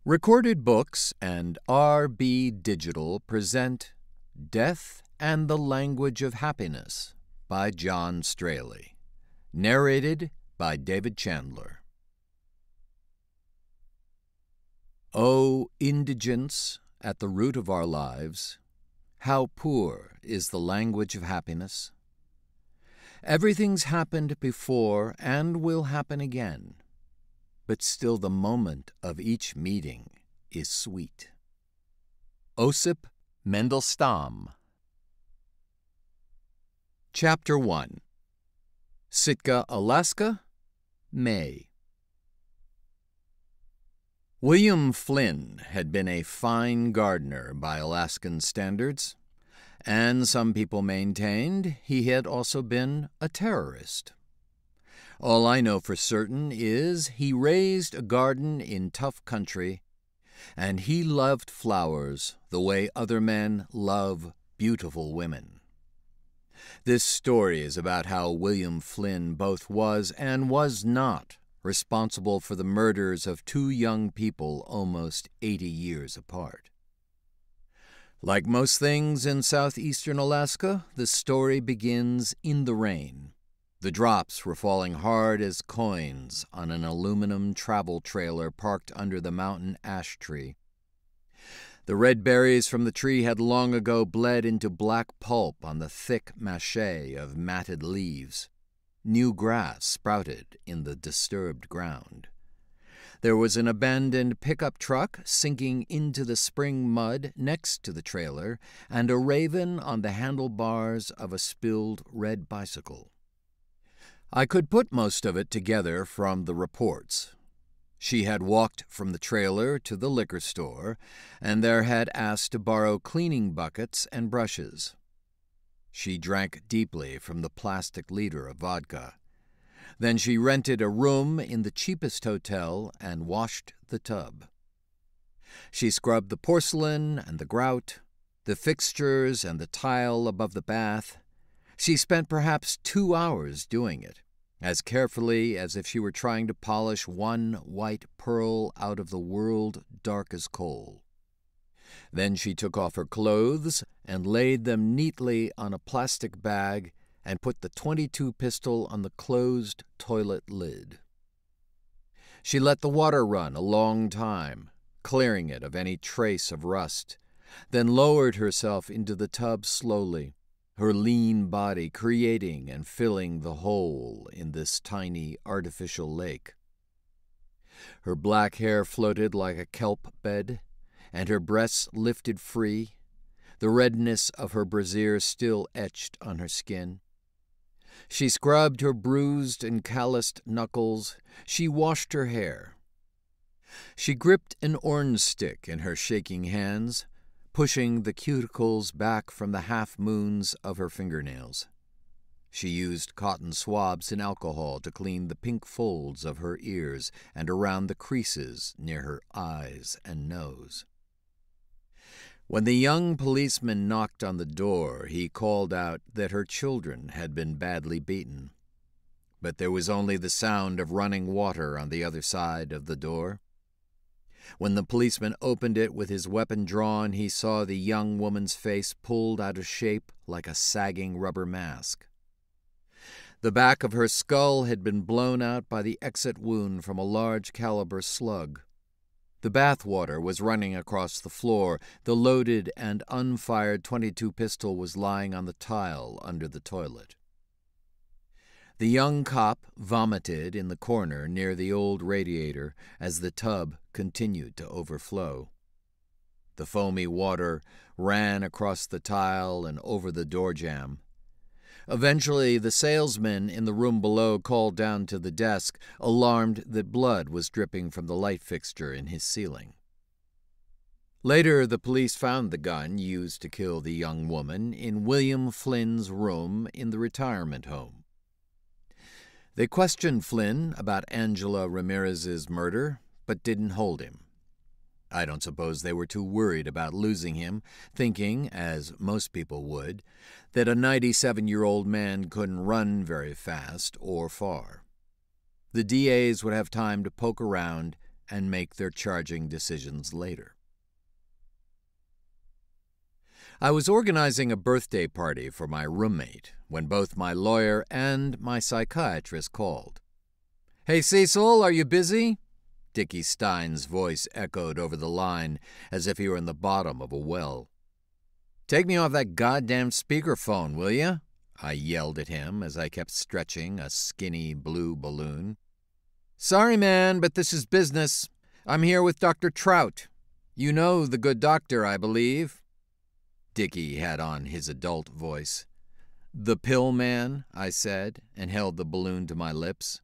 Recorded Books and R.B. Digital present Death and the Language of Happiness by John Straley. Narrated by David Chandler. O indigence at the root of our lives, how poor is the language of happiness. Everything's happened before and will happen again, but still the moment of each meeting is sweet. Osip Mandelstam. Chapter 1. Sitka, Alaska, May. William Flynn had been a fine gardener by Alaskan standards, and some people maintained he had also been a terrorist. All I know for certain is he raised a garden in tough country, and he loved flowers the way other men love beautiful women. This story is about how William Flynn both was and was not responsible for the murders of two young people almost 80 years apart. Like most things in southeastern Alaska, the story begins in the rain. The drops were falling hard as coins on an aluminum travel trailer parked under the mountain ash tree. The red berries from the tree had long ago bled into black pulp on the thick mache of matted leaves. New grass sprouted in the disturbed ground. There was an abandoned pickup truck sinking into the spring mud next to the trailer, and a raven on the handlebars of a spilled red bicycle. I could put most of it together from the reports. She had walked from the trailer to the liquor store, and there had asked to borrow cleaning buckets and brushes. She drank deeply from the plastic liter of vodka. Then she rented a room in the cheapest hotel and washed the tub. She scrubbed the porcelain and the grout, the fixtures and the tile above the bath. She spent perhaps 2 hours doing it, as carefully as if she were trying to polish one white pearl out of the world dark as coal. Then she took off her clothes and laid them neatly on a plastic bag and put the .22 pistol on the closed toilet lid. She let the water run a long time, clearing it of any trace of rust, then lowered herself into the tub slowly, her lean body creating and filling the hole in this tiny artificial lake. Her black hair floated like a kelp bed, and her breasts lifted free, the redness of her brassiere still etched on her skin. She scrubbed her bruised and calloused knuckles. She washed her hair. She gripped an orange stick in her shaking hands, pushing the cuticles back from the half-moons of her fingernails. She used cotton swabs and alcohol to clean the pink folds of her ears and around the creases near her eyes and nose. When the young policeman knocked on the door, he called out that her children had been badly beaten. But there was only the sound of running water on the other side of the door. When the policeman opened it with his weapon drawn, he saw the young woman's face pulled out of shape like a sagging rubber mask. The back of her skull had been blown out by the exit wound from a large-caliber slug. The bath water was running across the floor. The loaded and unfired .22 pistol was lying on the tile under the toilet. The young cop vomited in the corner near the old radiator as the tub continued to overflow. The foamy water ran across the tile and over the door jamb. Eventually, the salesman in the room below called down to the desk, alarmed that blood was dripping from the light fixture in his ceiling. Later, the police found the gun used to kill the young woman in William Flynn's room in the retirement home. They questioned Flynn about Angela Ramirez's murder, but didn't hold him. I don't suppose they were too worried about losing him, thinking, as most people would, that a 97-year-old man couldn't run very fast or far. The DAs would have time to poke around and make their charging decisions later. I was organizing a birthday party for my roommate when both my lawyer and my psychiatrist called. "Hey, Cecil, are you busy?" Dickie Stein's voice echoed over the line as if he were in the bottom of a well. "Take me off that goddamn speakerphone, will you?" I yelled at him as I kept stretching a skinny blue balloon. "Sorry, man, but this is business. I'm here with Dr. Trout. You know the good doctor, I believe." Dickie had on his adult voice. "The pill man," I said, and held the balloon to my lips.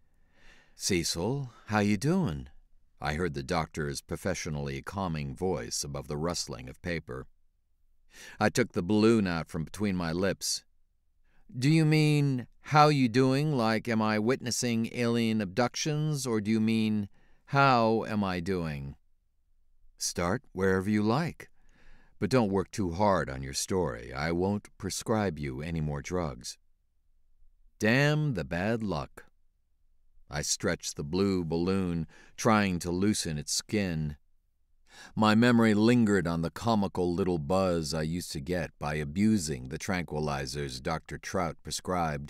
"Cecil, how you doing?" I heard the doctor's professionally calming voice above the rustling of paper. I took the balloon out from between my lips. "Do you mean, how you doing, like am I witnessing alien abductions, or do you mean, how am I doing?" "Start wherever you like. But don't work too hard on your story. I won't prescribe you any more drugs." Damn the bad luck. I stretched the blue balloon, trying to loosen its skin. My memory lingered on the comical little buzz I used to get by abusing the tranquilizers Dr. Trout prescribed.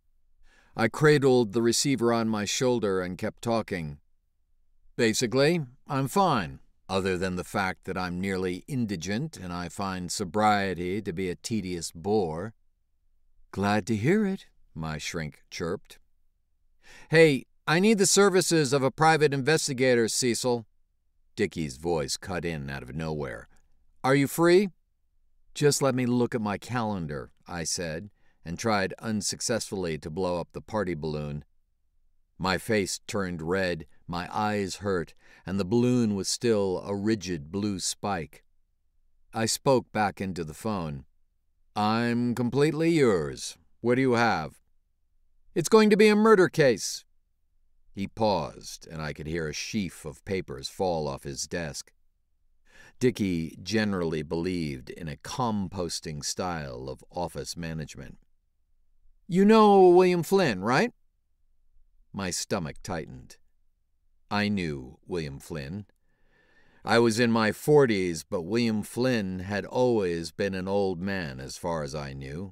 I cradled the receiver on my shoulder and kept talking. "Basically, I'm fine, other than the fact that I'm nearly indigent and I find sobriety to be a tedious bore." "Glad to hear it," my shrink chirped. "Hey, I need the services of a private investigator, Cecil." Dickie's voice cut in out of nowhere. "Are you free?" "Just let me look at my calendar," I said, and tried unsuccessfully to blow up the party balloon. My face turned red, my eyes hurt, and the balloon was still a rigid blue spike. I spoke back into the phone. "I'm completely yours. What do you have?" "It's going to be a murder case." He paused, and I could hear a sheaf of papers fall off his desk. Dickie generally believed in a composting style of office management. "You know William Flynn, right?" My stomach tightened. I knew William Flynn. I was in my 40s, but William Flynn had always been an old man as far as I knew.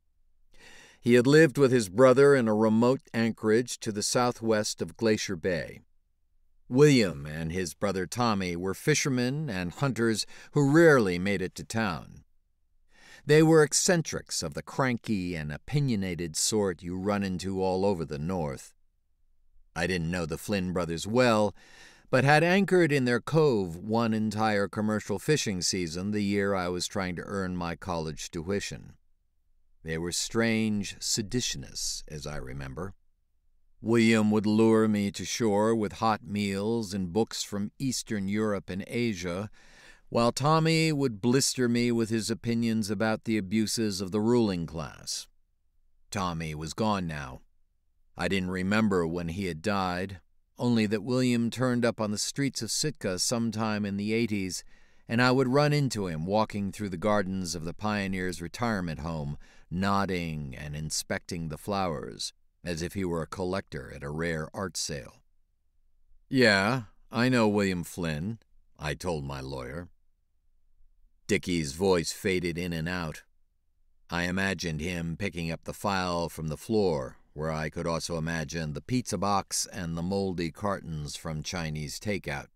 He had lived with his brother in a remote anchorage to the southwest of Glacier Bay. William and his brother Tommy were fishermen and hunters who rarely made it to town. They were eccentrics of the cranky and opinionated sort you run into all over the North. I didn't know the Flynn brothers well, but had anchored in their cove one entire commercial fishing season the year I was trying to earn my college tuition. They were strange seditionists, as I remember. William would lure me to shore with hot meals and books from Eastern Europe and Asia, while Tommy would blister me with his opinions about the abuses of the ruling class. Tommy was gone now. I didn't remember when he had died, only that William turned up on the streets of Sitka sometime in the 80s, and I would run into him walking through the gardens of the Pioneers' retirement home, nodding and inspecting the flowers, as if he were a collector at a rare art sale. "Yeah, I know William Flynn," I told my lawyer. Dickie's voice faded in and out. I imagined him picking up the file from the floor, where I could also imagine the pizza box and the moldy cartons from Chinese takeout.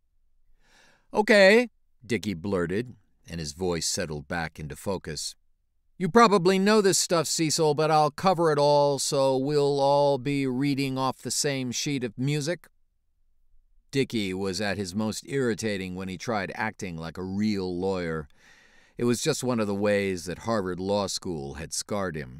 "Okay," Dickie blurted, and his voice settled back into focus. "You probably know this stuff, Cecil, but I'll cover it all so we'll all be reading off the same sheet of music." Dickie was at his most irritating when he tried acting like a real lawyer. It was just one of the ways that Harvard Law School had scarred him.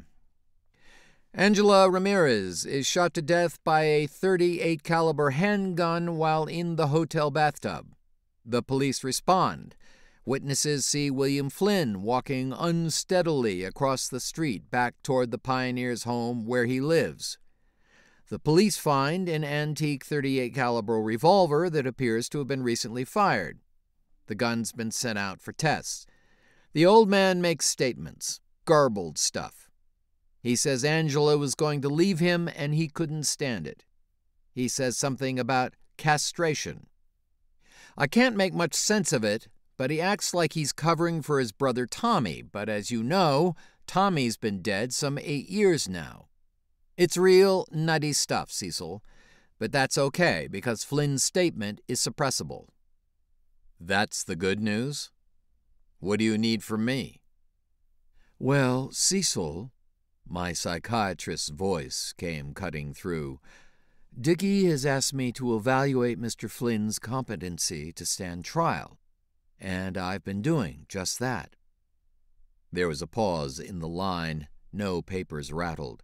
"Angela Ramirez is shot to death by a .38 caliber handgun while in the hotel bathtub. The police respond. Witnesses see William Flynn walking unsteadily across the street back toward the Pioneers' home where he lives. The police find an antique .38 caliber revolver that appears to have been recently fired. The gun's been sent out for tests. The old man makes statements, garbled stuff. He says Angela was going to leave him and he couldn't stand it. He says something about castration. I can't make much sense of it, but he acts like he's covering for his brother Tommy, but as you know, Tommy's been dead some 8 years now. It's real nutty stuff, Cecil, but that's okay because Flynn's statement is suppressible. That's the good news? What do you need from me? Well, Cecil, my psychiatrist's voice came cutting through. Dickie has asked me to evaluate Mr. Flynn's competency to stand trial, and I've been doing just that. There was a pause in the line. No papers rattled.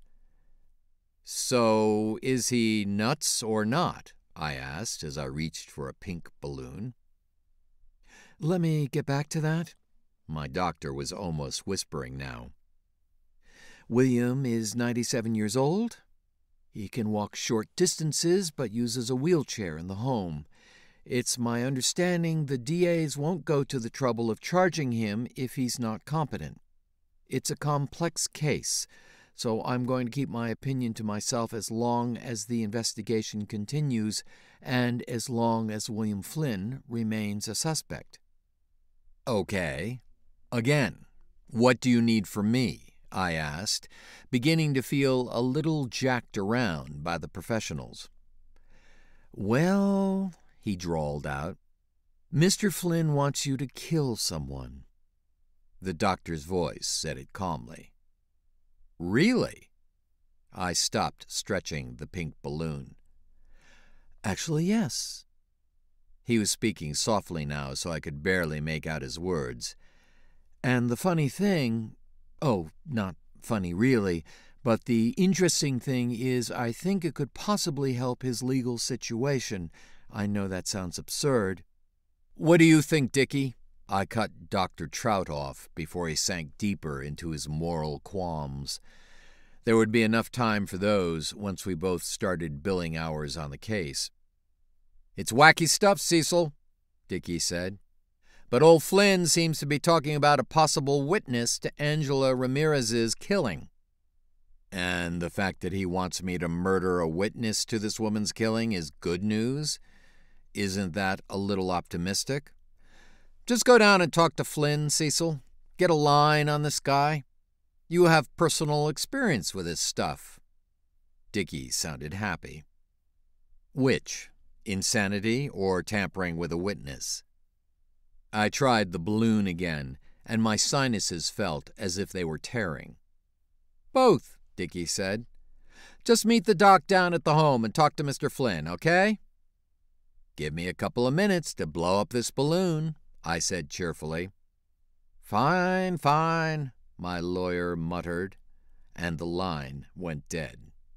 So, is he nuts or not? I asked as I reached for a pink balloon. Let me get back to that. My doctor was almost whispering now. William is 97 years old. He can walk short distances but uses a wheelchair in the home. It's my understanding the DAs won't go to the trouble of charging him if he's not competent. It's a complex case, so I'm going to keep my opinion to myself as long as the investigation continues and as long as William Flynn remains a suspect. Okay. Again, what do you need from me? I asked, beginning to feel a little jacked around by the professionals. Well, he drawled out, Mr. Flynn wants you to kill someone. The doctor's voice said it calmly. Really? I stopped stretching the pink balloon. Actually, yes. He was speaking softly now, so I could barely make out his words. And the funny thing, not funny really, but the interesting thing is I think it could possibly help his legal situation. I know that sounds absurd. What do you think, Dickie? I cut Dr. Trout off before he sank deeper into his moral qualms. There would be enough time for those once we both started billing hours on the case. It's wacky stuff, Cecil, Dickie said. But old Flynn seems to be talking about a possible witness to Angela Ramirez's killing. And the fact that he wants me to murder a witness to this woman's killing is good news? Isn't that a little optimistic? Just go down and talk to Flynn, Cecil. Get a line on this guy. You have personal experience with this stuff. Dickie sounded happy. Which? Insanity or tampering with a witness? I tried the balloon again, and my sinuses felt as if they were tearing. Both, Dickie said. Just meet the doc down at the home and talk to Mr. Flynn, okay? Give me a couple of minutes to blow up this balloon, I said cheerfully. Fine, fine, my lawyer muttered, and the line went dead.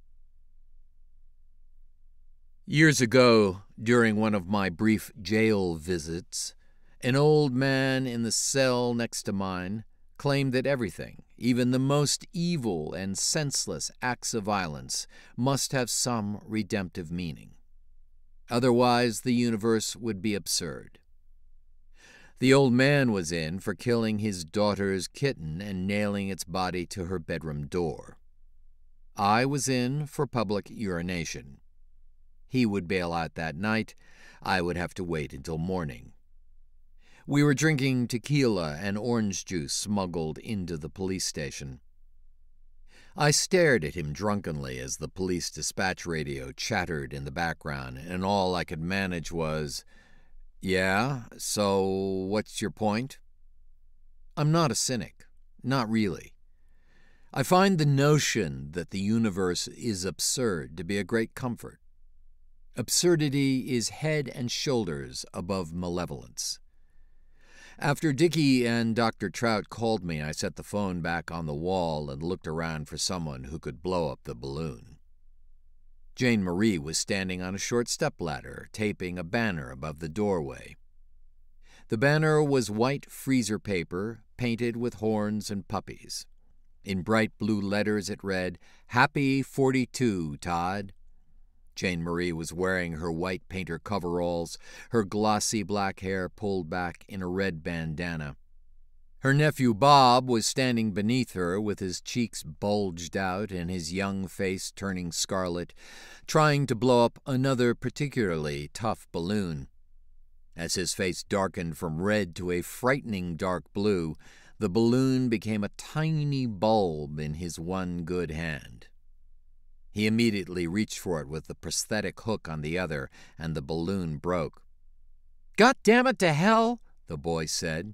Years ago, during one of my brief jail visits, an old man in the cell next to mine claimed that everything, even the most evil and senseless acts of violence, must have some redemptive meaning. Otherwise, the universe would be absurd. The old man was in for killing his daughter's kitten and nailing its body to her bedroom door. I was in for public urination. He would bail out that night. I would have to wait until morning. We were drinking tequila and orange juice smuggled into the police station. I stared at him drunkenly as the police dispatch radio chattered in the background, and all I could manage was, "Yeah, so what's your point?" I'm not a cynic. Not really. I find the notion that the universe is absurd to be a great comfort. Absurdity is head and shoulders above malevolence. After Dickie and Dr. Trout called me, I set the phone back on the wall and looked around for someone who could blow up the balloon. Jane Marie was standing on a short stepladder, taping a banner above the doorway. The banner was white freezer paper, painted with horns and puppies. In bright blue letters it read, "Happy 42, Todd." Jane Marie was wearing her white painter coveralls, her glossy black hair pulled back in a red bandana. Her nephew Bob was standing beneath her with his cheeks bulged out and his young face turning scarlet, trying to blow up another particularly tough balloon. As his face darkened from red to a frightening dark blue, the balloon became a tiny bulb in his one good hand. He immediately reached for it with the prosthetic hook on the other, and the balloon broke. "God damn it to hell," the boy said.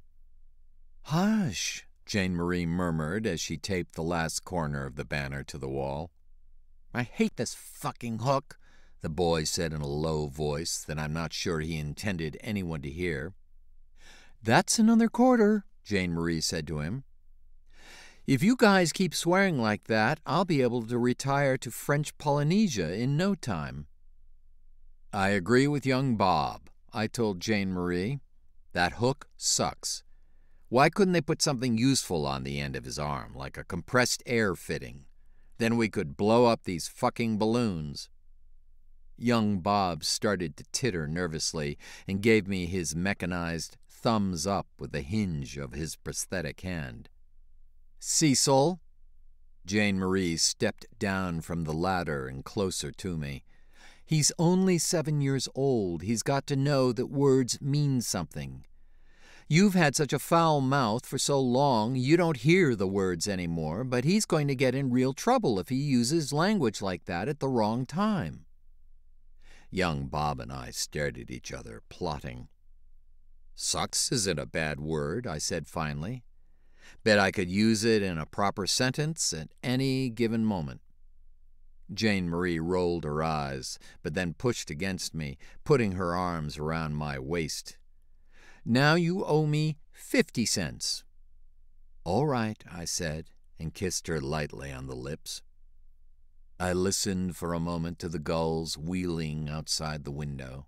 "Hush," Jane Marie murmured as she taped the last corner of the banner to the wall. "I hate this fucking hook," the boy said in a low voice that I'm not sure he intended anyone to hear. "That's another quarter," Jane Marie said to him. "If you guys keep swearing like that, I'll be able to retire to French Polynesia in no time." "I agree with young Bob," I told Jane Marie. "That hook sucks. Why couldn't they put something useful on the end of his arm, like a compressed air fitting? Then we could blow up these fucking balloons." Young Bob started to titter nervously and gave me his mechanized thumbs up with the hinge of his prosthetic hand. "Cecil." Jane Marie stepped down from the ladder and closer to me. "He's only 7 years old. He's got to know that words mean something. You've had such a foul mouth for so long you don't hear the words anymore, but he's going to get in real trouble if he uses language like that at the wrong time." Young Bob and I stared at each other, plotting. "Sucks isn't a bad word," I said finally. "Bet I could use it in a proper sentence at any given moment." Jane Marie rolled her eyes, but then pushed against me, putting her arms around my waist. "Now you owe me 50 cents. "All right," I said, and kissed her lightly on the lips. I listened for a moment to the gulls wheeling outside the window.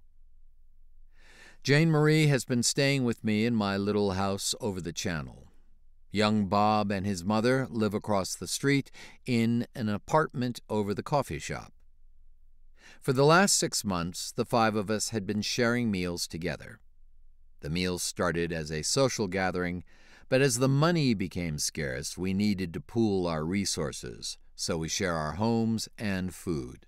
Jane Marie has been staying with me in my little house over the channel. Young Bob and his mother live across the street in an apartment over the coffee shop. For the last 6 months, the 5 of us had been sharing meals together. The meals started as a social gathering, but as the money became scarce, we needed to pool our resources, so we share our homes and food.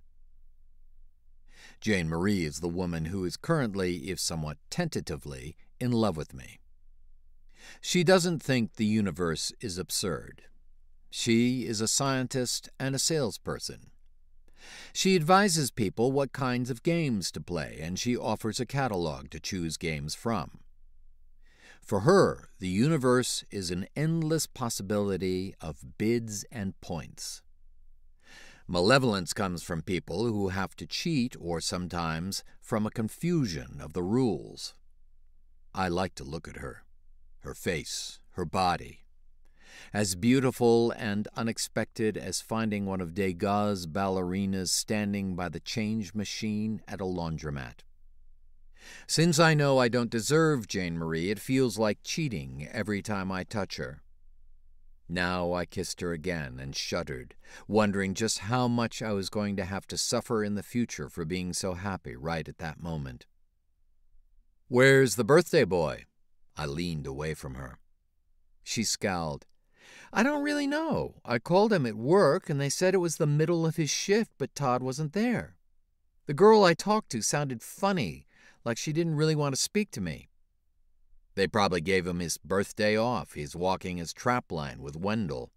Jane Marie is the woman who is currently, if somewhat tentatively, in love with me. She doesn't think the universe is absurd. She is a scientist and a salesperson. She advises people what kinds of games to play, and she offers a catalog to choose games from. For her, the universe is an endless possibility of bids and points. Malevolence comes from people who have to cheat, or sometimes from a confusion of the rules. I like to look at her face, her body. As beautiful and unexpected as finding one of Degas' ballerinas standing by the change machine at a laundromat. Since I know I don't deserve Jane Marie, it feels like cheating every time I touch her. Now I kissed her again and shuddered, wondering just how much I was going to have to suffer in the future for being so happy right at that moment. "Where's the birthday boy?" I leaned away from her. She scowled. "I don't really know. I called him at work, and they said it was the middle of his shift, but Todd wasn't there. The girl I talked to sounded funny, like she didn't really want to speak to me. They probably gave him his birthday off. He's walking his trapline with Wendell."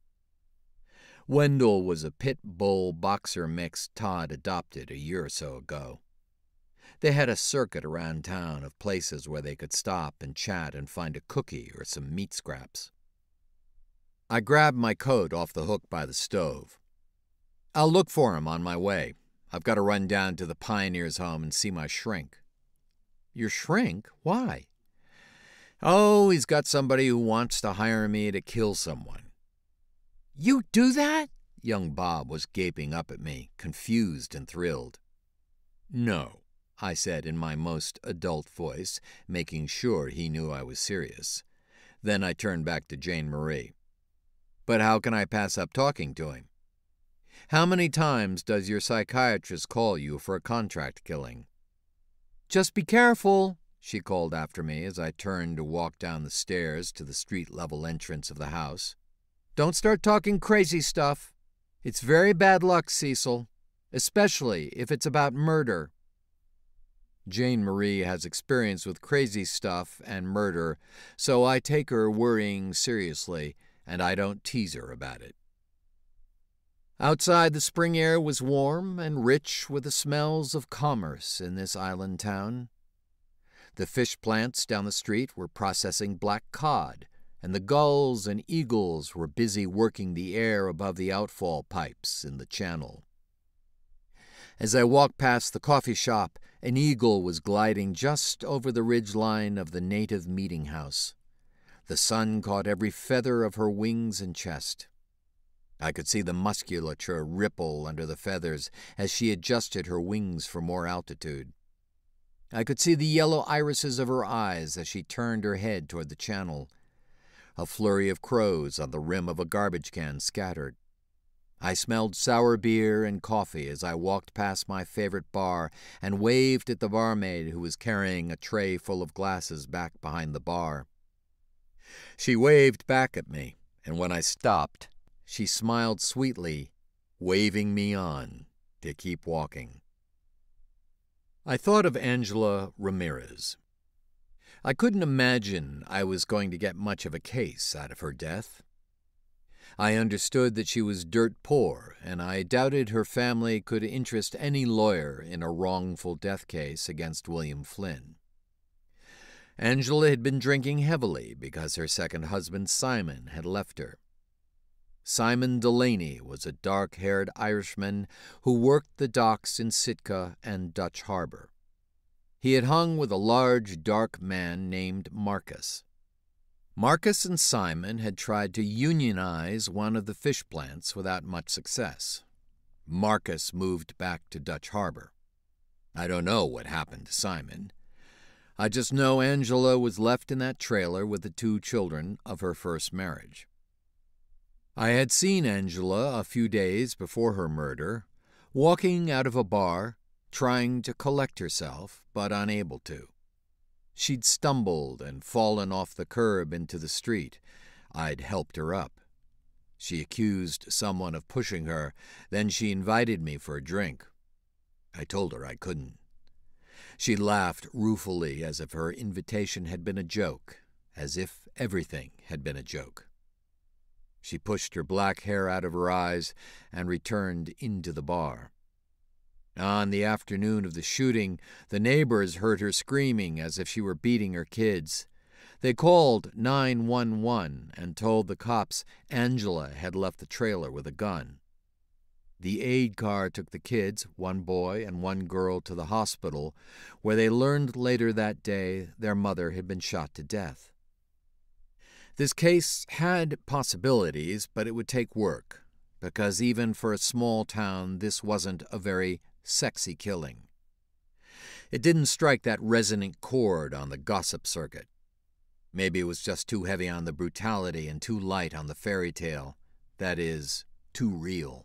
Wendell was a pit bull boxer mix Todd adopted a year or so ago. They had a circuit around town of places where they could stop and chat and find a cookie or some meat scraps. I grabbed my coat off the hook by the stove. "I'll look for him on my way. I've got to run down to the Pioneers' home and see my shrink." "Your shrink? Why?" "Oh, he's got somebody who wants to hire me to kill someone." "You do that?" Young Bob was gaping up at me, confused and thrilled. "No," I said in my most adult voice, making sure he knew I was serious. Then I turned back to Jane Marie. "But how can I pass up talking to him? How many times does your psychiatrist call you for a contract killing?" "Just be careful," she called after me as I turned to walk down the stairs to the street-level entrance of the house. "Don't start talking crazy stuff. It's very bad luck, Cecil, especially if it's about murder." Jane Marie has experience with crazy stuff and murder, so I take her worrying seriously, and I don't tease her about it. Outside, the spring air was warm and rich with the smells of commerce in this island town. The fish plants down the street were processing black cod, and the gulls and eagles were busy working the air above the outfall pipes in the channel. As I walked past the coffee shop, an eagle was gliding just over the ridge line of the native meeting house. The sun caught every feather of her wings and chest. I could see the musculature ripple under the feathers as she adjusted her wings for more altitude. I could see the yellow irises of her eyes as she turned her head toward the channel. A flurry of crows on the rim of a garbage can scattered. I smelled sour beer and coffee as I walked past my favorite bar and waved at the barmaid who was carrying a tray full of glasses back behind the bar. She waved back at me, and when I stopped, she smiled sweetly, waving me on to keep walking. I thought of Angela Ramirez. I couldn't imagine I was going to get much of a case out of her death. I understood that she was dirt poor, and I doubted her family could interest any lawyer in a wrongful death case against William Flynn. Angela had been drinking heavily because her second husband, Simon, had left her. Simon Delaney was a dark-haired Irishman who worked the docks in Sitka and Dutch Harbor. He had hung with a large, dark man named Marcus. Marcus and Simon had tried to unionize one of the fish plants without much success. Marcus moved back to Dutch Harbor. I don't know what happened to Simon. I just know Angela was left in that trailer with the 2 children of her first marriage. I had seen Angela a few days before her murder, walking out of a bar, trying to collect herself, but unable to. She'd stumbled and fallen off the curb into the street. I'd helped her up. She accused someone of pushing her, then she invited me for a drink. I told her I couldn't. She laughed ruefully as if her invitation had been a joke, as if everything had been a joke. She pushed her black hair out of her eyes and returned into the bar. On the afternoon of the shooting, the neighbors heard her screaming as if she were beating her kids. They called 911 and told the cops Angela had left the trailer with a gun. The aid car took the kids, 1 boy and 1 girl, to the hospital, where they learned later that day their mother had been shot to death. This case had possibilities, but it would take work, because even for a small town, this wasn't a very sexy killing. It didn't strike that resonant chord on the gossip circuit. Maybe it was just too heavy on the brutality and too light on the fairy tale. That is, too real.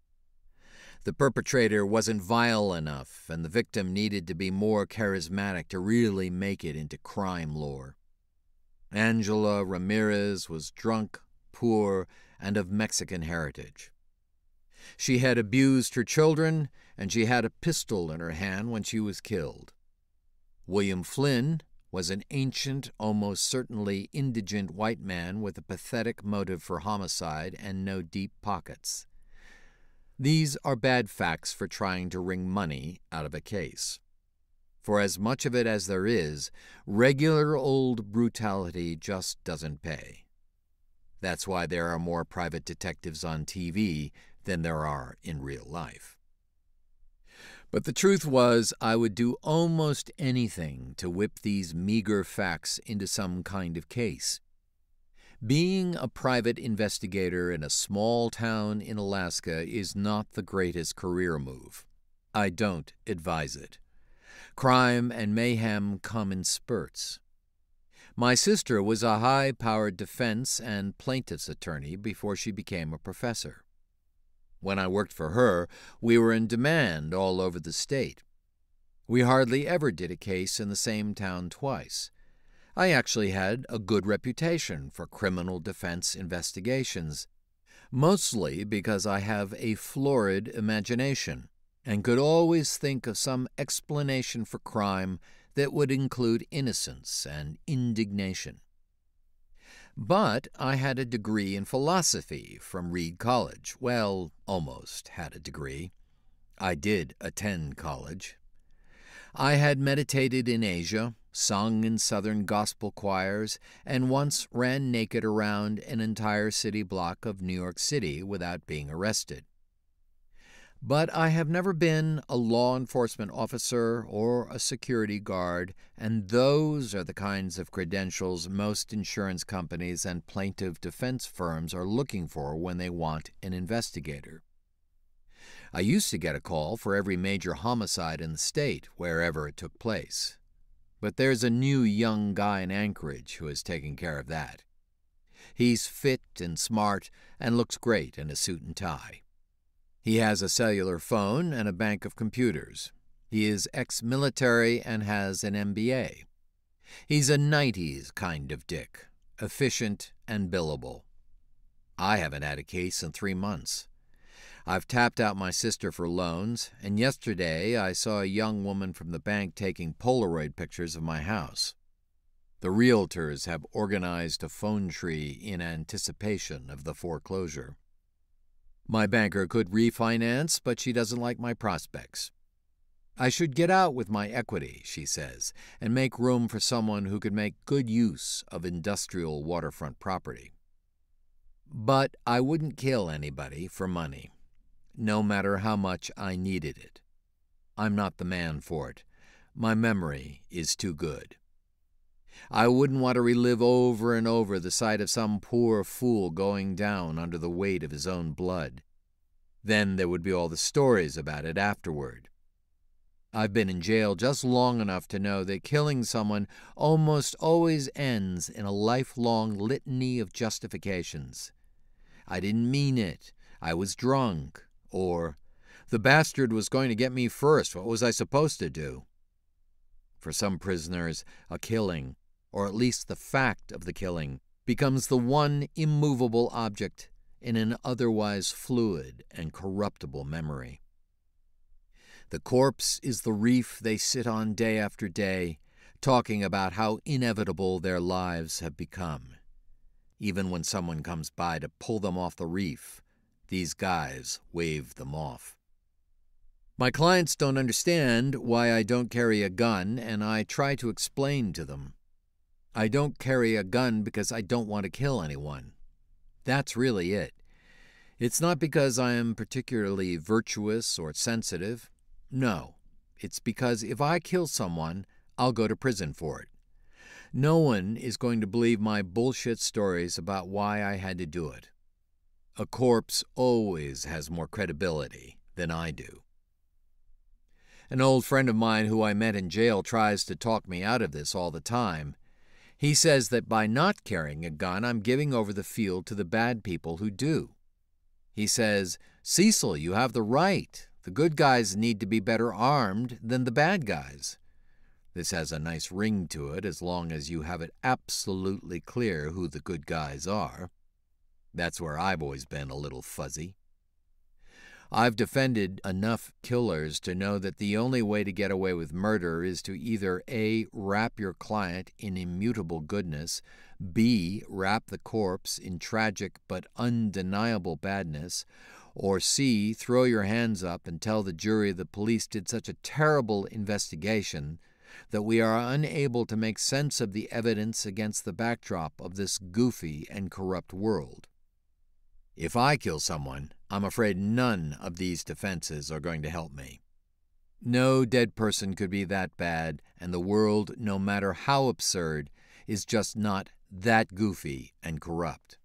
The perpetrator wasn't vile enough, and the victim needed to be more charismatic to really make it into crime lore. Angela Ramirez was drunk, poor, and of Mexican heritage. She had abused her children, and she had a pistol in her hand when she was killed. William Flynn was an ancient, almost certainly indigent white man with a pathetic motive for homicide and no deep pockets. These are bad facts for trying to wring money out of a case. For as much of it as there is, regular old brutality just doesn't pay. That's why there are more private detectives on TV than there are in real life. But the truth was, I would do almost anything to whip these meager facts into some kind of case. Being a private investigator in a small town in Alaska is not the greatest career move. I don't advise it. Crime and mayhem come in spurts. My sister was a high-powered defense and plaintiff's attorney before she became a professor. When I worked for her, we were in demand all over the state. We hardly ever did a case in the same town twice. I actually had a good reputation for criminal defense investigations, mostly because I have a florid imagination and could always think of some explanation for crime that would include innocence and indignation. But I had a degree in philosophy from Reed College. Well, almost had a degree. I did attend college. I had meditated in Asia, sung in Southern gospel choirs, and once ran naked around an entire city block of New York City without being arrested. But I have never been a law enforcement officer or a security guard, and those are the kinds of credentials most insurance companies and plaintiff defense firms are looking for when they want an investigator. I used to get a call for every major homicide in the state, wherever it took place. But there's a new young guy in Anchorage who is taking care of that. He's fit and smart and looks great in a suit and tie. He has a cellular phone and a bank of computers. He is ex-military and has an MBA. He's a 90s kind of dick, efficient and billable. I haven't had a case in 3 months. I've tapped out my sister for loans, and yesterday I saw a young woman from the bank taking Polaroid pictures of my house. The realtors have organized a phone tree in anticipation of the foreclosure. My banker could refinance, but she doesn't like my prospects. I should get out with my equity, she says, and make room for someone who could make good use of industrial waterfront property. But I wouldn't kill anybody for money, no matter how much I needed it. I'm not the man for it. My memory is too good. I wouldn't want to relive over and over the sight of some poor fool going down under the weight of his own blood. Then there would be all the stories about it afterward. I've been in jail just long enough to know that killing someone almost always ends in a lifelong litany of justifications. I didn't mean it. I was drunk. Or, the bastard was going to get me first. What was I supposed to do? For some prisoners, a killing, or at least the fact of the killing, becomes the one immovable object in an otherwise fluid and corruptible memory. The corpse is the reef they sit on day after day, talking about how inevitable their lives have become. Even when someone comes by to pull them off the reef, these guys wave them off. My clients don't understand why I don't carry a gun, and I try to explain to them. I don't carry a gun because I don't want to kill anyone. That's really it. It's not because I am particularly virtuous or sensitive. No, it's because if I kill someone, I'll go to prison for it. No one is going to believe my bullshit stories about why I had to do it. A corpse always has more credibility than I do. An old friend of mine who I met in jail tries to talk me out of this all the time. He says that by not carrying a gun, I'm giving over the field to the bad people who do. He says, "Cecil, you have the right. The good guys need to be better armed than the bad guys." This has a nice ring to it as long as you have it absolutely clear who the good guys are. That's where I've always been a little fuzzy. I've defended enough killers to know that the only way to get away with murder is to either A, wrap your client in immutable goodness, B, wrap the corpse in tragic but undeniable badness, or C, throw your hands up and tell the jury the police did such a terrible investigation that we are unable to make sense of the evidence against the backdrop of this goofy and corrupt world. If I kill someone, I'm afraid none of these defenses are going to help me. No dead person could be that bad, and the world, no matter how absurd, is just not that goofy and corrupt.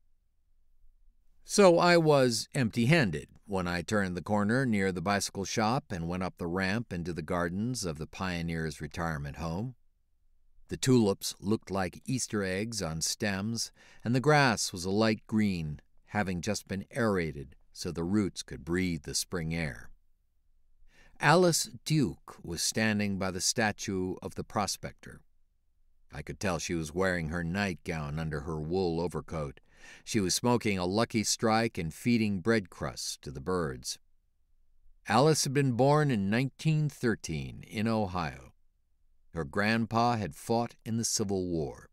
So I was empty-handed when I turned the corner near the bicycle shop and went up the ramp into the gardens of the Pioneers' Retirement Home. The tulips looked like Easter eggs on stems, and the grass was a light green, having just been aerated so the roots could breathe the spring air. Alice Duke was standing by the statue of the prospector. I could tell she was wearing her nightgown under her wool overcoat. She was smoking a Lucky Strike and feeding bread crusts to the birds. Alice had been born in 1913 in Ohio. Her grandpa had fought in the Civil War.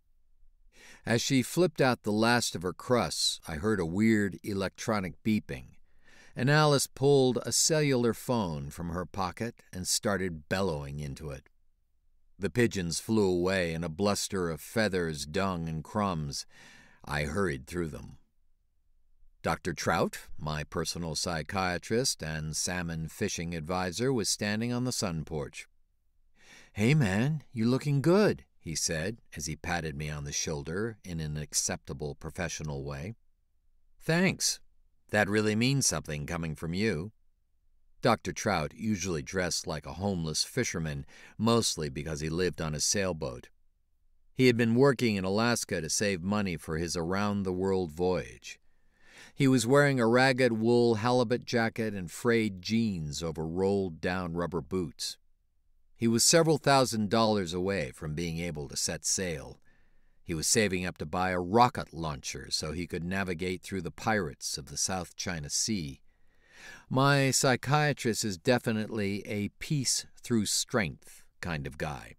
As she flipped out the last of her crusts, I heard a weird electronic beeping, and Alice pulled a cellular phone from her pocket and started bellowing into it. The pigeons flew away in a bluster of feathers, dung, and crumbs. I hurried through them. Dr. Trout, my personal psychiatrist and salmon fishing advisor, was standing on the sun porch. "Hey, man, you're looking good," he said as he patted me on the shoulder in an acceptable professional way. "Thanks. That really means something coming from you." Dr. Trout usually dressed like a homeless fisherman, mostly because he lived on a sailboat. He had been working in Alaska to save money for his around-the-world voyage. He was wearing a ragged wool halibut jacket and frayed jeans over rolled-down rubber boots. He was several $1,000s away from being able to set sail. He was saving up to buy a rocket launcher so he could navigate through the pirates of the South China Sea. My psychiatrist is definitely a peace through strength kind of guy.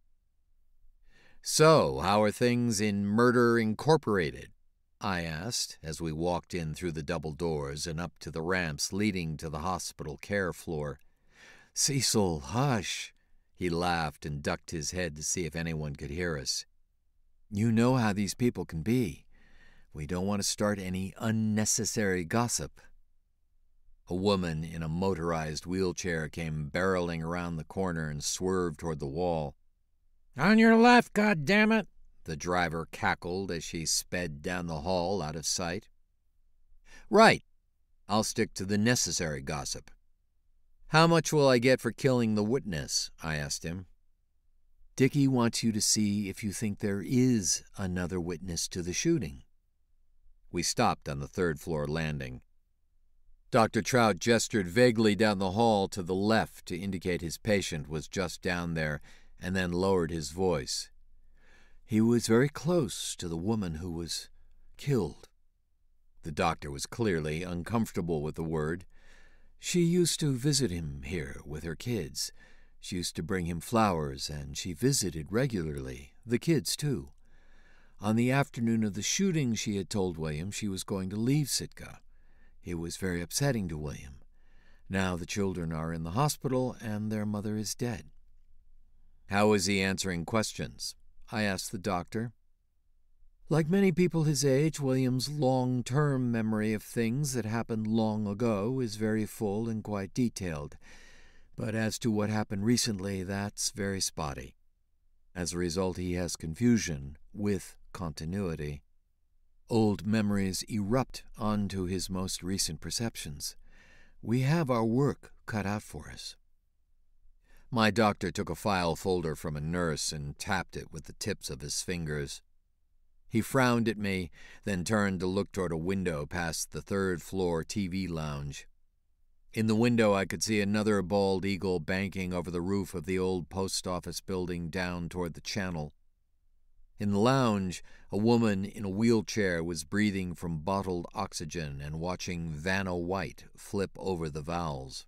"So, how are things in Murder Incorporated?" I asked as we walked in through the double doors and up to the ramps leading to the hospital care floor. "Cecil, hush." He laughed and ducked his head to see if anyone could hear us. "You know how these people can be. We don't want to start any unnecessary gossip." A woman in a motorized wheelchair came barreling around the corner and swerved toward the wall. "On your left, goddammit!" the driver cackled as she sped down the hall out of sight. "Right. I'll stick to the necessary gossip." "How much will I get for killing the witness?" I asked him. "Dickie wants you to see if you think there is another witness to the shooting." We stopped on the third-floor landing. Dr. Trout gestured vaguely down the hall to the left to indicate his patient was just down there, and then lowered his voice. "He was very close to the woman who was killed." The doctor was clearly uncomfortable with the word. "She used to visit him here with her kids. She used to bring him flowers, and she visited regularly, the kids too. On the afternoon of the shooting, she had told William she was going to leave Sitka. It was very upsetting to William. Now the children are in the hospital, and their mother is dead." "How is he answering questions?" I asked the doctor. "Like many people his age, William's long-term memory of things that happened long ago is very full and quite detailed. But as to what happened recently, that's very spotty. As a result, he has confusion with continuity. Old memories erupt onto his most recent perceptions. We have our work cut out for us." My doctor took a file folder from a nurse and tapped it with the tips of his fingers. He frowned at me, then turned to look toward a window past the third-floor TV lounge. In the window I could see another bald eagle banking over the roof of the old post office building down toward the channel. In the lounge, a woman in a wheelchair was breathing from bottled oxygen and watching Vanna White flip over the valves.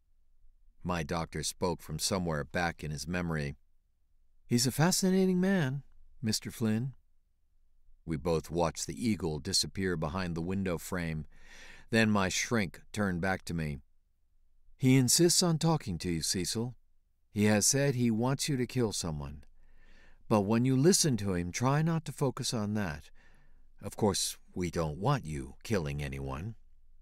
My doctor spoke from somewhere back in his memory. "He's a fascinating man, Mr. Flynn." We both watched the eagle disappear behind the window frame. Then my shrink turned back to me. "He insists on talking to you, Cecil. He has said he wants you to kill someone. But when you listen to him, try not to focus on that. Of course, we don't want you killing anyone."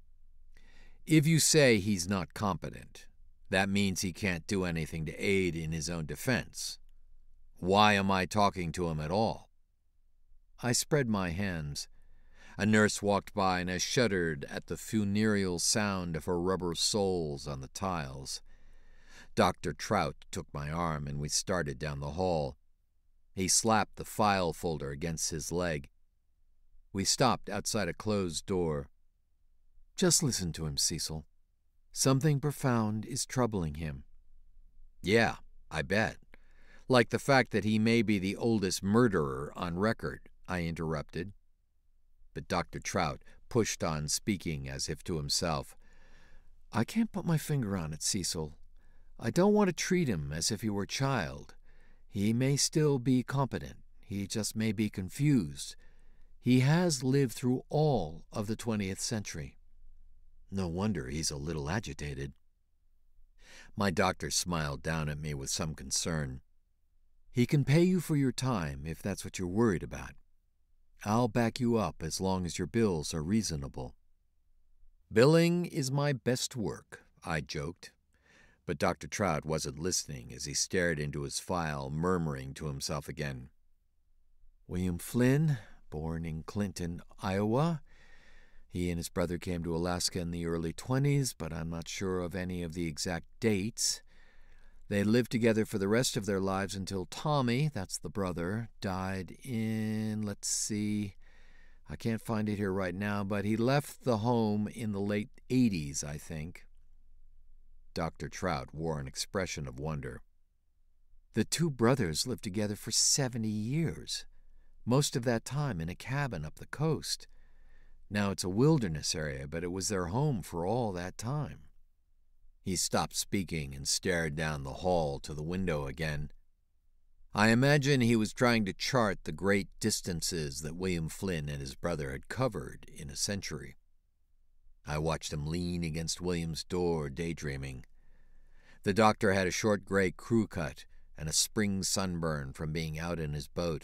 "If you say he's not competent, that means he can't do anything to aid in his own defense. Why am I talking to him at all?" I spread my hands. A nurse walked by and I shuddered at the funereal sound of her rubber soles on the tiles. Dr. Trout took my arm and we started down the hall. He slapped the file folder against his leg. We stopped outside a closed door. "Just listen to him, Cecil. Something profound is troubling him. Yeah, I bet. Like the fact that he may be the oldest murderer on record, I interrupted. But Dr. Trout pushed on, speaking as if to himself. I can't put my finger on it, Cecil. I don't want to treat him as if he were a child. He may still be competent. He just may be confused. He has lived through all of the 20th century. No wonder he's a little agitated. My doctor smiled down at me with some concern. He can pay you for your time if that's what you're worried about. I'll back you up as long as your bills are reasonable. Billing is my best work, I joked. But Dr. Trout wasn't listening as he stared into his file, murmuring to himself again. William Flynn, born in Clinton, Iowa. He and his brother came to Alaska in the early 20s, but I'm not sure of any of the exact dates. They lived together for the rest of their lives until Tommy, that's the brother, died in, I can't find it here right now, but he left the home in the late 80s, I think. Dr. Trout wore an expression of wonder. The two brothers lived together for 70 years, most of that time in a cabin up the coast. Now it's a wilderness area, but it was their home for all that time. He stopped speaking and stared down the hall to the window again. I imagine he was trying to chart the great distances that William Flynn and his brother had covered in a century. I watched him lean against William's door, daydreaming. The doctor had a short gray crew cut and a spring sunburn from being out in his boat.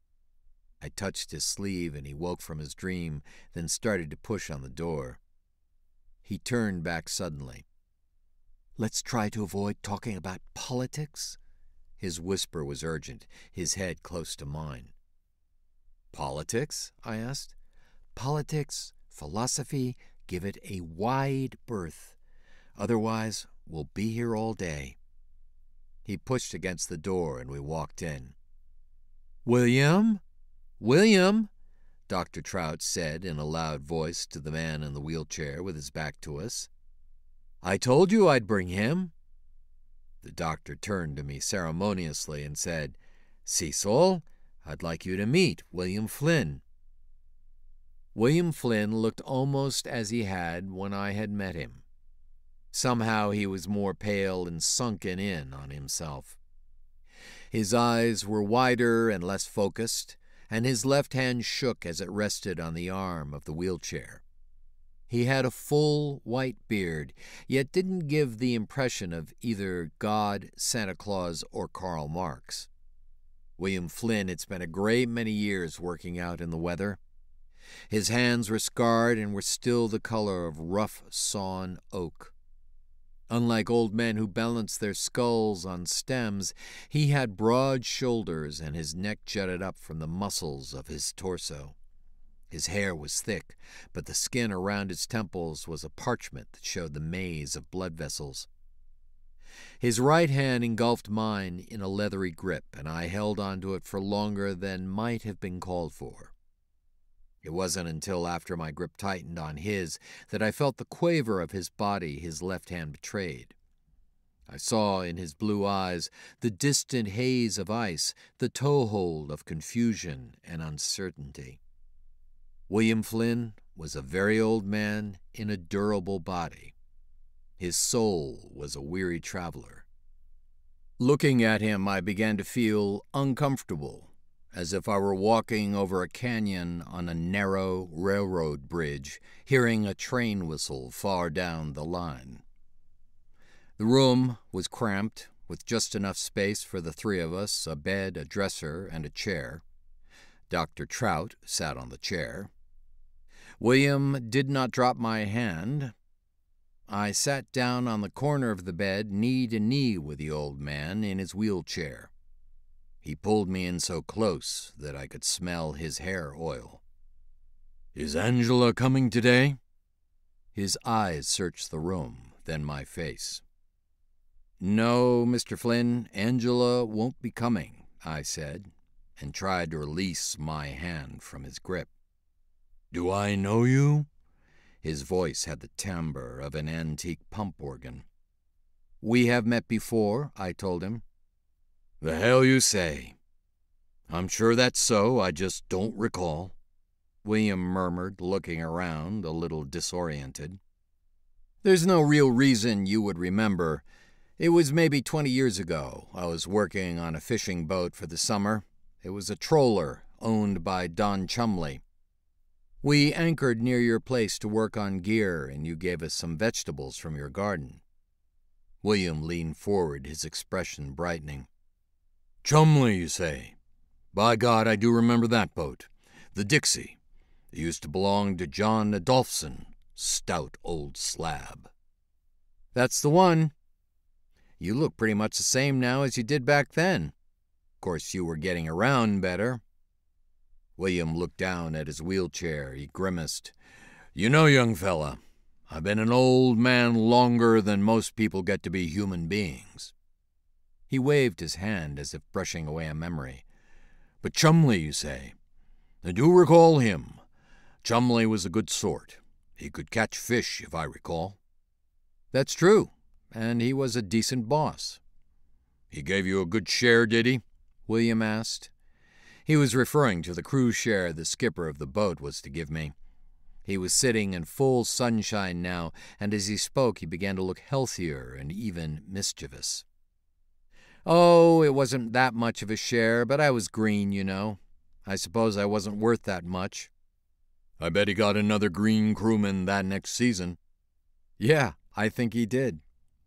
I touched his sleeve and he woke from his dream, then started to push on the door. He turned back suddenly. Let's try to avoid talking about politics. His whisper was urgent, his head close to mine. Politics? I asked. Politics, philosophy, give it a wide berth. Otherwise, we'll be here all day. He pushed against the door and we walked in. William? William? Dr. Trout said in a loud voice to the man in the wheelchair with his back to us. I told you I'd bring him. The doctor turned to me ceremoniously and said, Cecil, I'd like you to meet William Flynn. William Flynn looked almost as he had when I had met him. Somehow he was more pale and sunken in on himself. His eyes were wider and less focused, and his left hand shook as it rested on the arm of the wheelchair. He had a full white beard, yet didn't give the impression of either God, Santa Claus, or Karl Marx. William Flynn had spent a great many years working out in the weather. His hands were scarred and were still the color of rough sawn oak. Unlike old men who balanced their skulls on stems, he had broad shoulders and his neck jutted up from the muscles of his torso. His hair was thick, but the skin around his temples was a parchment that showed the maze of blood vessels. His right hand engulfed mine in a leathery grip, and I held onto it for longer than might have been called for. It wasn't until after my grip tightened on his that I felt the quaver of his body his left hand betrayed. I saw in his blue eyes the distant haze of ice, the toehold of confusion and uncertainty. William Flynn was a very old man in a durable body. His soul was a weary traveler. Looking at him, I began to feel uncomfortable, as if I were walking over a canyon on a narrow railroad bridge, hearing a train whistle far down the line. The room was cramped, with just enough space for the three of us, a bed, a dresser, and a chair. Dr. Trout sat on the chair. William did not drop my hand. I sat down on the corner of the bed, knee to knee with the old man in his wheelchair. He pulled me in so close that I could smell his hair oil. Is Angela coming today? His eyes searched the room, then my face. No, Mr. Flynn, Angela won't be coming, I said, and tried to release my hand from his grip. Do I know you? His voice had the timbre of an antique pump organ. "We have met before," I told him. "The hell you say? I'm sure that's so, I just don't recall," William murmured, looking around, a little disoriented. "There's no real reason you would remember. It was maybe 20 years ago. I was working on a fishing boat for the summer. It was a trawler owned by Don Chumley. We anchored near your place to work on gear, and you gave us some vegetables from your garden." William leaned forward, his expression brightening. "Chumley, you say? By God, I do remember that boat. The Dixie. It used to belong to John Adolphson, stout old slab." "That's the one. You look pretty much the same now as you did back then. Of course, you were getting around better." William looked down at his wheelchair. He grimaced. "You know, young fella, I've been an old man longer than most people get to be human beings." He waved his hand as if brushing away a memory. "But Chumley, you say? I do recall him. Chumley was a good sort. He could catch fish, if I recall." "That's true, and he was a decent boss." "He gave you a good share, did he?" William asked. He was referring to the crew share the skipper of the boat was to give me. He was sitting in full sunshine now, and as he spoke he began to look healthier and even mischievous. "Oh, it wasn't that much of a share, but I was green, you know. I suppose I wasn't worth that much." "I bet he got another green crewman that next season." "Yeah, I think he did."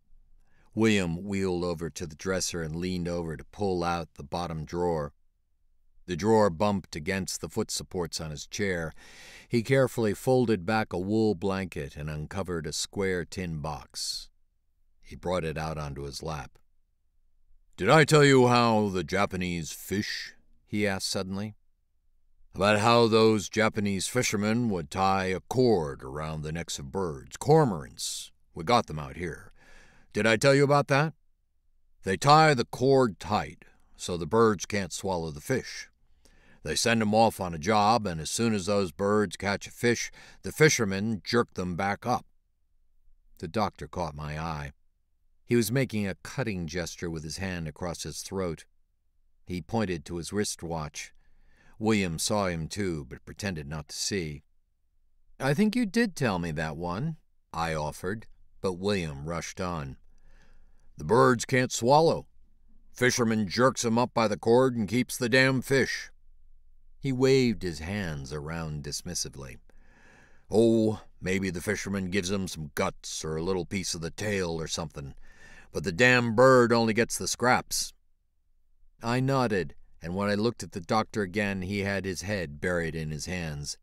William wheeled over to the dresser and leaned over to pull out the bottom drawer. The drawer bumped against the foot supports on his chair. He carefully folded back a wool blanket and uncovered a square tin box. He brought it out onto his lap. "Did I tell you how the Japanese fish?" he asked suddenly. "About how those Japanese fishermen would tie a cord around the necks of birds, cormorants. We got them out here. Did I tell you about that? They tie the cord tight so the birds can't swallow the fish. They send them off on a job, and as soon as those birds catch a fish, the fishermen jerk them back up." The doctor caught my eye. He was making a cutting gesture with his hand across his throat. He pointed to his wristwatch. William saw him too, but pretended not to see. "I think you did tell me that one," I offered, but William rushed on. "The birds can't swallow. Fisherman jerks 'em up by the cord and keeps the damn fish." He waved his hands around dismissively. "Oh, maybe the fisherman gives 'em some guts or a little piece of the tail or something, but the damn bird only gets the scraps." I nodded, and when I looked at the doctor again, he had his head buried in his hands.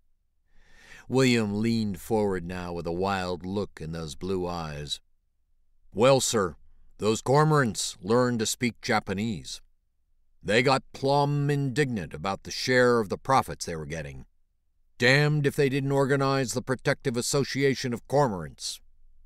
William leaned forward now with a wild look in those blue eyes. "Well, sir, those cormorants learned to speak Japanese. They got plumb indignant about the share of the profits they were getting. Damned if they didn't organize the Protective Association of Cormorants.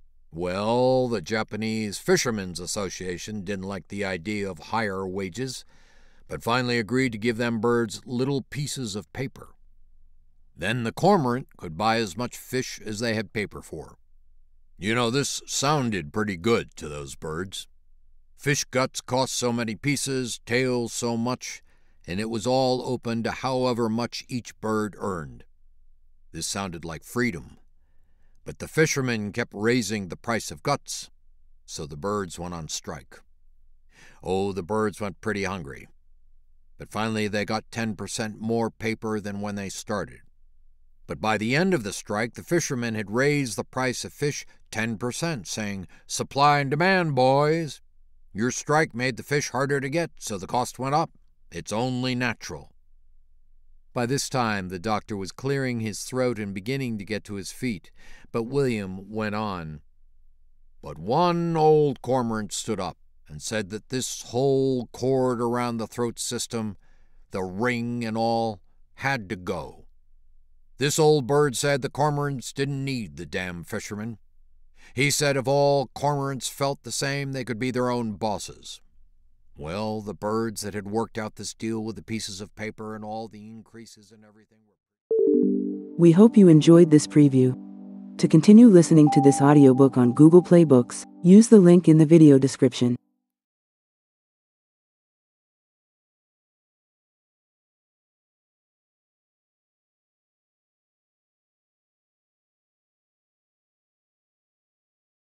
Well, the Japanese Fishermen's Association didn't like the idea of higher wages, but finally agreed to give them birds little pieces of paper. Then the cormorant could buy as much fish as they had paper for. You know, this sounded pretty good to those birds. Fish guts cost so many pieces, tails so much, and it was all open to however much each bird earned. This sounded like freedom. But the fishermen kept raising the price of guts, so the birds went on strike. Oh, the birds went pretty hungry. But finally they got 10% more paper than when they started. But by the end of the strike, the fishermen had raised the price of fish 10%, saying, 'Supply and demand, boys. Your strike made the fish harder to get, so the cost went up. It's only natural.'" By this time, the doctor was clearing his throat and beginning to get to his feet, but William went on. "But one old cormorant stood up and said that this whole cord around the throat system, the ring and all, had to go. This old bird said the cormorants didn't need the damn fishermen. He said if all cormorants felt the same, they could be their own bosses. Well, the birds that had worked out this deal with the pieces of paper and all the increases and everything were..." We hope you enjoyed this preview. To continue listening to this audiobook on Google Play Books, use the link in the video description.